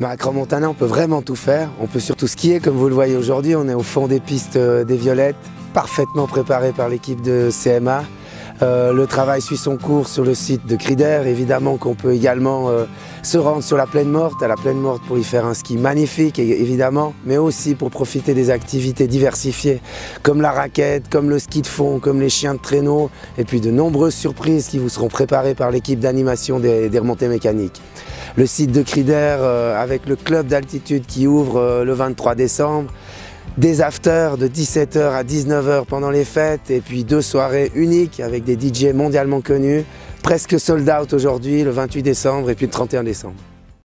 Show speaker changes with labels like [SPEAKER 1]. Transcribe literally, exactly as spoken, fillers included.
[SPEAKER 1] Bah, à Crans-Montana, on peut vraiment tout faire. On peut surtout skier, comme vous le voyez aujourd'hui. On est au fond des pistes euh, des Violettes, parfaitement préparé par l'équipe de C M A. Euh, le travail suit son cours sur le site de Crider. Évidemment qu'on peut également euh, se rendre sur la Plaine Morte, à la Plaine Morte pour y faire un ski magnifique, évidemment, mais aussi pour profiter des activités diversifiées, comme la raquette, comme le ski de fond, comme les chiens de traîneau, et puis de nombreuses surprises qui vous seront préparées par l'équipe d'animation des, des remontées mécaniques. Le site de Crider euh, avec le club d'altitude qui ouvre euh, le vingt-trois décembre, des afters de dix-sept heures à dix-neuf heures pendant les fêtes et puis deux soirées uniques avec des D J mondialement connus, presque sold out aujourd'hui le vingt-huit décembre et puis le trente et un décembre.